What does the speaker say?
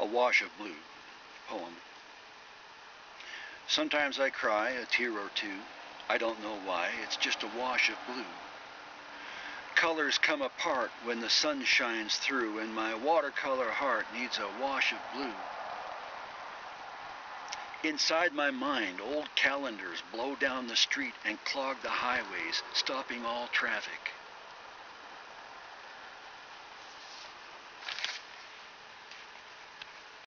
wash of blue poem. Sometimes I cry a tear or two. I don't know why, it's just a wash of blue. Colors come apart when the sun shines through, and my watercolor heart needs a wash of blue. Inside my mind, old calendars blow down the street and clog the highways, stopping all traffic.